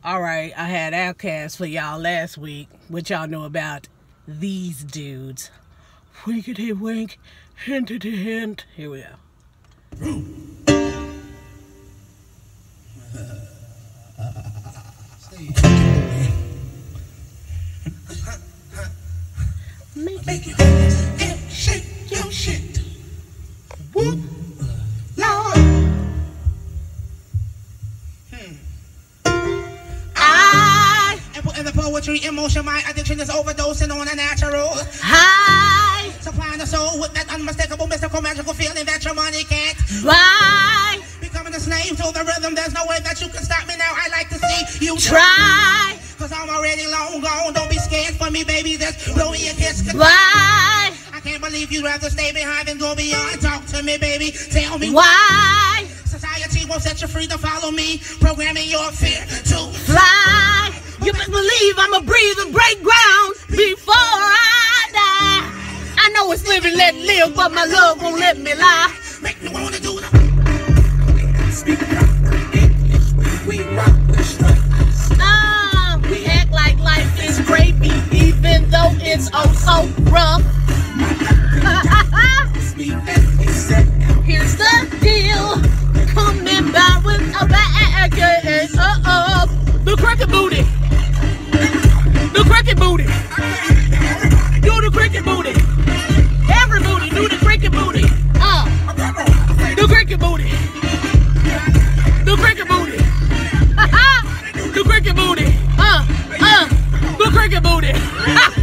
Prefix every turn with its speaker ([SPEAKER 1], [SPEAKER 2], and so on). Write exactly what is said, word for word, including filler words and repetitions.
[SPEAKER 1] Alright, I had Outcast for y'all last week, which y'all know about these dudes. Winkety wink, hintity hint. Here we go.
[SPEAKER 2] Make it and shake your shit. Whoop, Lord. Hmm. I and put in the poetry, emotion, my addiction is overdosing on a natural high. Supplying the soul with that unmistakable, mystical, magical feeling that your money can't buy. Becoming a slave to the rhythm, there's no way that you can stop me now. I like to see you try. Cause I'm already long gone. Don't be scared for me, baby. Just blow me a kiss. Why? I can't believe you'd rather stay behind than go beyond. Talk to me, baby. Tell me why. Society won't set you free to follow me, programming your fear to fly. You best believe I'ma breathe and break ground before I die. I know it's living, let live, but my love won't let me lie. Make me wanna do it. Speak English, we rock the straight. We act like life is gravy, even though it's oh so rough. Here's the deal, coming back with a bag. Uh-oh, the cricket booty, the cricket booty, do the cricket booty. Every booty, do the cricket booty. Uh, the cricket booty, the cricket booty, the cricket booty. Uh, uh, the cricket booty.